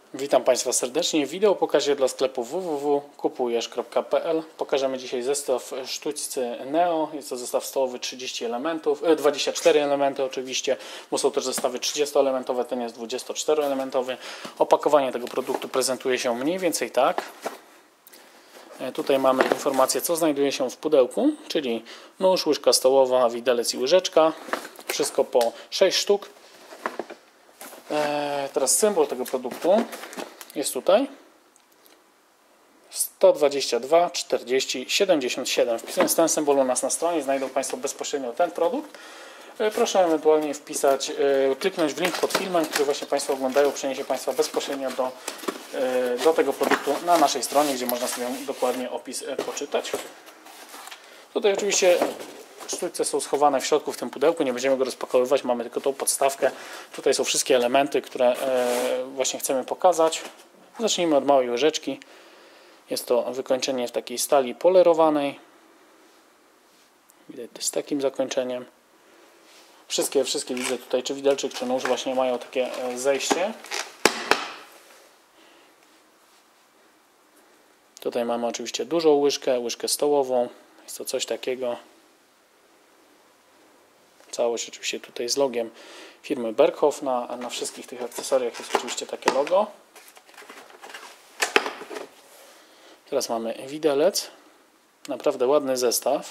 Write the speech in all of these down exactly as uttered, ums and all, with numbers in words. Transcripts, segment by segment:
Witam Państwa serdecznie. Wideo pokażę dla sklepu w w w kropka kupujesz kropka p l. Pokażemy dzisiaj zestaw sztućcy Neo. Jest to zestaw stołowy trzydzieści elementów, dwadzieścia cztery elementy oczywiście, bo są też zestawy trzydziestoelementowe, ten jest dwudziestoczteroelementowy. Opakowanie tego produktu prezentuje się mniej więcej tak. Tutaj mamy informację, co znajduje się w pudełku, czyli nóż, łyżka stołowa, widelec i łyżeczka. Wszystko po sześć sztuk. Teraz symbol tego produktu jest tutaj sto dwadzieścia dwa czterdzieści siedemdziesiąt siedem. Wpisując ten symbol u nas na stronie, znajdą Państwo bezpośrednio ten produkt. Proszę ewentualnie wpisać, kliknąć w link pod filmem, który właśnie Państwo oglądają, przeniesie Państwa bezpośrednio do, do tego produktu na naszej stronie, gdzie można sobie dokładnie opis poczytać. Tutaj oczywiście sztućce są schowane w środku w tym pudełku, nie będziemy go rozpakowywać, mamy tylko tą podstawkę. Tutaj są wszystkie elementy, które właśnie chcemy pokazać. Zacznijmy od małej łyżeczki. Jest to wykończenie w takiej stali polerowanej. Widać z takim zakończeniem. Wszystkie, wszystkie widzę tutaj, czy widelczyk, czy nóż właśnie mają takie zejście. Tutaj mamy oczywiście dużą łyżkę, łyżkę stołową. Jest to coś takiego. Całość oczywiście tutaj z logiem firmy Berghoff. Na, na wszystkich tych akcesoriach jest oczywiście takie logo. Teraz mamy widelec. Naprawdę ładny zestaw.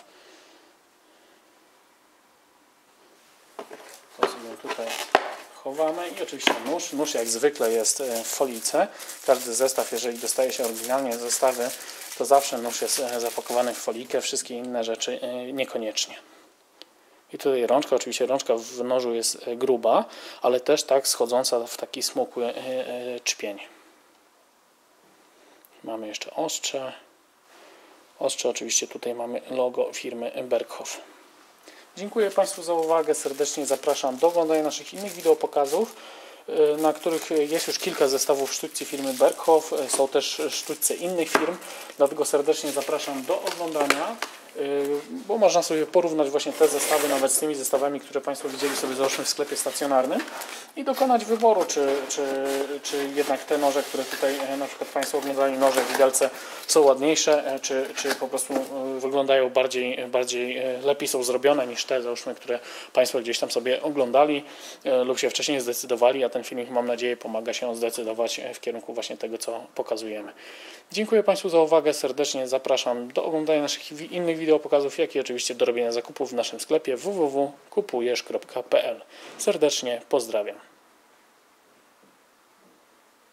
To sobie tutaj chowamy i oczywiście nóż. Nóż jak zwykle jest w folice. Każdy zestaw, jeżeli dostaje się oryginalnie zestawy, to zawsze nóż jest zapakowany w folikę. Wszystkie inne rzeczy niekoniecznie. I tutaj rączka, oczywiście rączka w nożu jest gruba, ale też tak schodząca w taki smukły czpień. Mamy jeszcze ostrze. Ostrze oczywiście tutaj mamy logo firmy Berghoff. Dziękuję Państwu za uwagę. Serdecznie zapraszam do oglądania naszych innych wideopokazów, na których jest już kilka zestawów sztućcy firmy Berghoff. Są też sztućce innych firm, dlatego serdecznie zapraszam do oglądania, bo można sobie porównać właśnie te zestawy nawet z tymi zestawami, które Państwo widzieli sobie załóżmy w sklepie stacjonarnym i dokonać wyboru, czy, czy, czy jednak te noże, które tutaj na przykład Państwo oglądali, noże, widelce są ładniejsze, czy, czy po prostu wyglądają bardziej, bardziej lepiej są zrobione niż te, załóżmy, które Państwo gdzieś tam sobie oglądali lub się wcześniej zdecydowali, a ten filmik, mam nadzieję, pomaga się zdecydować w kierunku właśnie tego, co pokazujemy. Dziękuję Państwu za uwagę, serdecznie zapraszam do oglądania naszych innych wideopokazów, jak i oczywiście do robienia zakupów w naszym sklepie w w w kropka kupujesz kropka p l. Serdecznie pozdrawiam.